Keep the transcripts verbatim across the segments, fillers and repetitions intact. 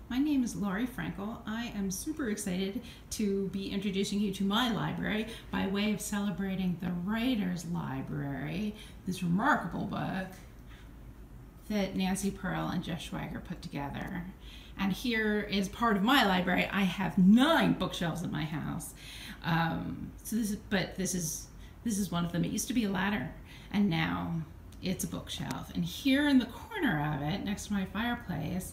My name is Laurie Frankel. I am super excited to be introducing you to my library by way of celebrating the Writer's Library, this remarkable book that Nancy Pearl and Jeff Schweiger put together. And here is part of my library. I have nine bookshelves in my house. Um, so this is, but this is this is one of them. It used to be a ladder, and now it's a bookshelf. And here in the corner of it, next to my fireplace,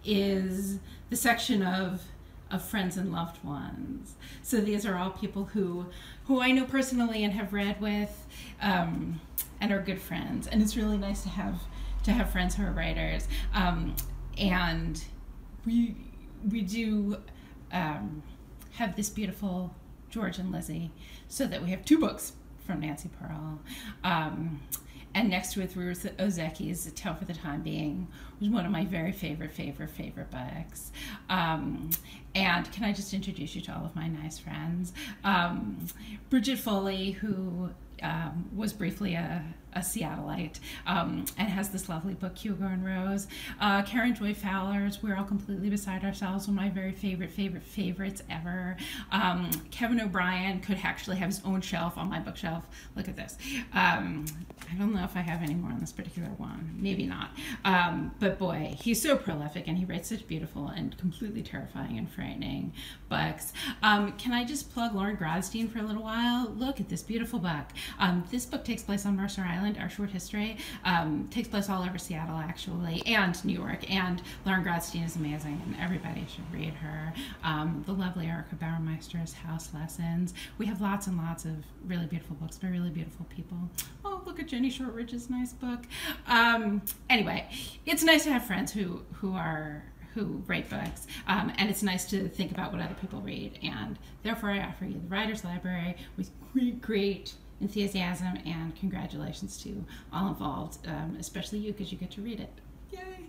is the section of of friends and loved ones. So these are all people who who I know personally and have read with, um, and are good friends. And it's really nice to have to have friends who are writers. Um, and we we do um, have this beautiful George and Lizzie, so that we have two books from Nancy Pearl. Um, And next to it, Ruth Ozeki's Tale for the Time Being, which is one of my very favorite, favorite, favorite books. Um, and can I just introduce you to all of my nice friends? Um, Bridget Foley, who um, was briefly a, a Seattleite, um, and has this lovely book, Hugo and Rose. Uh, Karen Joy Fowler's We're All Completely Beside Ourselves, one of my very favorite, favorite, favorites ever. Um, Kevin O'Brien could actually have his own shelf on my bookshelf. Look at this. Um, I don't know if I have any more on this particular one. Maybe not. Um, but boy, he's so prolific, and he writes such beautiful and completely terrifying and frightening books. Um, can I just plug Lauren Grodstein for a little while? Look at this beautiful book. Um, this book takes place on Mercer Island, our short history. Um, takes place all over Seattle, actually, and New York. And Lauren Grodstein is amazing, and everybody should read her. Um, the lovely Erica Bauermeister's House Lessons. We have lots and lots of really beautiful books by really beautiful people. Oh, look at Jenny Shortridge's nice book. Um, anyway, it's nice to have friends who who are who write books, um, and it's nice to think about what other people read. And therefore, I offer you the Writer's Library with great, great enthusiasm, and congratulations to all involved, um, especially you, because you get to read it. Yay!